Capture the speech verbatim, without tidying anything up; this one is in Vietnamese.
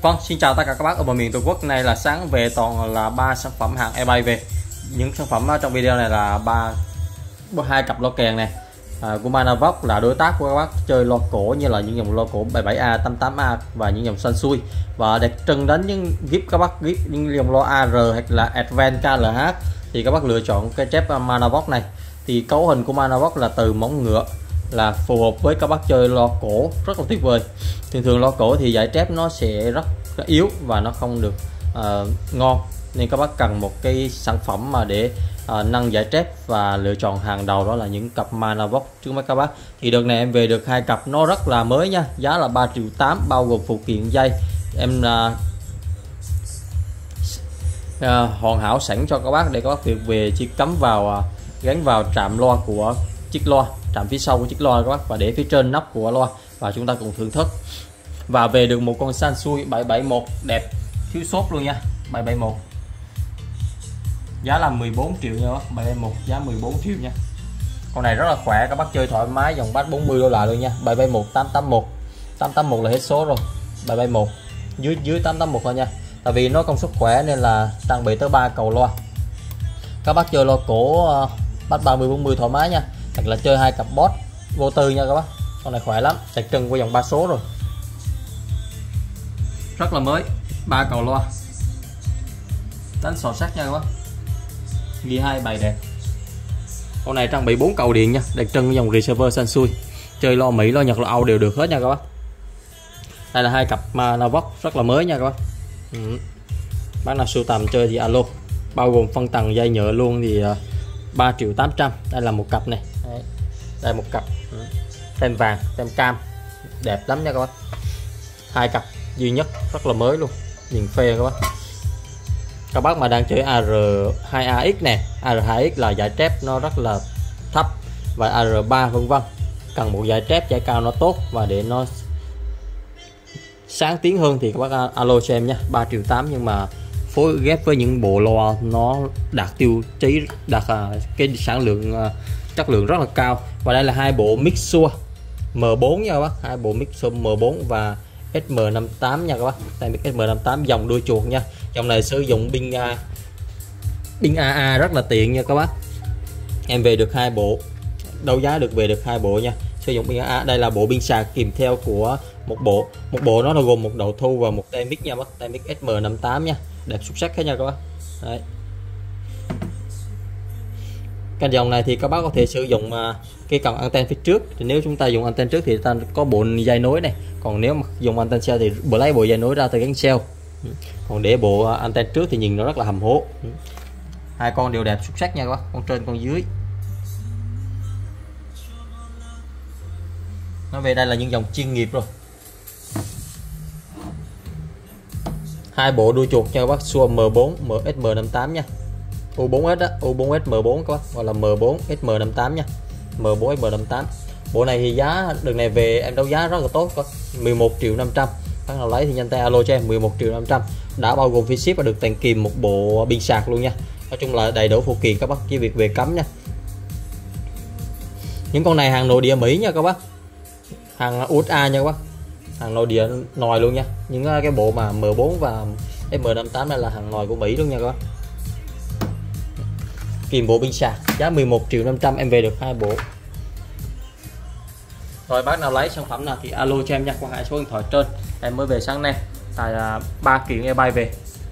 Vâng, xin chào tất cả các bác ở mọi miền Tổ quốc. Này là sáng về toàn là ba sản phẩm hàng eBay về. Những sản phẩm trong video này là ba hai cặp loa kèn này à, của Manavox, là đối tác của các bác chơi loa cổ như là những dòng loa cổ bảy mươi bảy A, tám mươi tám A và những dòng Sansui, và đặc trưng đến những gift các bác gift những dòng loa a rờ hay là Advance ca lờ hát thì các bác lựa chọn cái chép Manavox này. Thì cấu hình của Manavox là từ móng ngựa, là phù hợp với các bác chơi loa cổ rất là tuyệt vời. Thường thường loa cổ thì giải trép nó sẽ rất, rất yếu và nó không được uh, ngon, nên các bác cần một cái sản phẩm mà để uh, nâng giải trép và lựa chọn hàng đầu đó là những cặp Manavox trước mắt các bác. Thì đợt này em về được hai cặp nó rất là mới nha, giá là ba triệu tám bao gồm phụ kiện dây em uh, uh, hoàn hảo sẵn cho các bác để các bác việc về chỉ cắm vào uh, gắn vào trạm loa của chiếc loa, trạm phía sau của chiếc loa các bác, và để phía trên nắp của loa và chúng ta cùng thưởng thức. Và về được một con Sansui bảy bảy mốt đẹp thiếu sót luôn nha, bảy bảy mốt giá là mười bốn triệu nha bác, bảy bảy mốt giá mười bốn triệu nha. Con này rất là khỏe, các bác chơi thoải mái, dòng bass bốn mươi đô la luôn nha. Bảy bảy mốt tám tám mốt tám tám mốt là hết số rồi, bảy bảy mốt dưới dưới tám tám mốt thôi nha, tại vì nó công suất khỏe nên là trang bị tới ba cầu loa. Các bác chơi loa cổ uh, bass ba mươi bốn mươi thoải mái nha, hoặc là chơi hai cặp boss vô tư nha các bác. Con này khỏe lắm, đặc trưng của dòng ba số rồi, rất là mới, ba cầu loa đánh sò sắt nha các bác, ghi hai bài đẹp. Con này trang bị bốn cầu điện nha, đặc trưng của dòng receiver Sansui, chơi lo Mỹ lo Nhật lo Âu đều được hết nha các bác. Đây là hai cặp Manavox rất là mới nha các bác. Ừ. Bác nào sưu tầm chơi thì alo, bao gồm phân tầng dây nhựa luôn thì uh, ba triệu tám trăm. Đây là một cặp này. Đấy. Đây một cặp ừ. tem vàng, tem cam đẹp lắm nha các bác. Hai cặp duy nhất rất là mới luôn, nhìn phê các bác. Các bác mà đang chơi a rờ hai A X nè, a rờ hai X là giải trép nó rất là thấp, và a rờ ba vân vân, cần một giải trép giải cao nó tốt và để nó sáng tiếng hơn thì các bác alo cho em nhé. Ba triệu tám nhưng mà phối ghép với những bộ loa nó đạt tiêu chí, đạt cái sản lượng chất lượng rất là cao. Và đây là hai bộ Mixer M bốn nha các bác, hai bộ Mixer M bốn và ét em năm tám nha các bác. Đây ét em năm tám dòng đuôi chuột nha, dòng này sử dụng pin uh, pin a a rất là tiện nha các bác. Em về được hai bộ, đấu giá được về được hai bộ nha, sử dụng pin a a. Đây là bộ pin sạc kèm theo của một bộ, một bộ nó là gồm một đầu thu và một tay mic nha bác, tay mic ét em năm tám nha, đẹp xuất sắc hết nha các bác. Đấy. Cái dòng này thì các bác có thể sử dụng uh, cái còng anten phía trước, thì nếu chúng ta dùng anten trước thì ta có bộ dây nối này, còn nếu mà dùng anten sau thì bộ lấy bộ dây nối ra từ gắn cell, còn để bộ uh, anten trước thì nhìn nó rất là hầm hố. Hai con đều đẹp xuất sắc nha các bác, con trên con dưới. Nó về đây là những dòng chuyên nghiệp rồi. Hai bộ đuôi chuột nha các bác, Shure M bốn ét em năm tám nha, U bốn S á, U bốn S M bốn các bác, gọi là M bốn ét em năm tám nha, M bốn ét em năm tám. Bộ này thì giá đợt này về em đấu giá rất là tốt, có mười một triệu năm trăm. Bác nào lấy thì nhanh tay alo cho em, mười một triệu năm trăm đã bao gồm phí ship và được tặng kèm một bộ pin sạc luôn nha. Nói chung là đầy đủ phụ kiện các bác, chỉ việc về cắm nha. Những con này hàng nội địa Mỹ nha các bác, hàng u ét a nha các bác, hàng nội địa nòi luôn nha. Những cái bộ mà M bốn và ét em năm tám này là hàng nòi của Mỹ luôn nha các bác, kìm bộ pin sạc, giá mười một triệu năm trăm. Em về được hai bộ. Rồi bác nào lấy sản phẩm nào thì alo cho em nha, qua hai số điện thoại trên. Em mới về sáng nay tại ba kiện eBay về.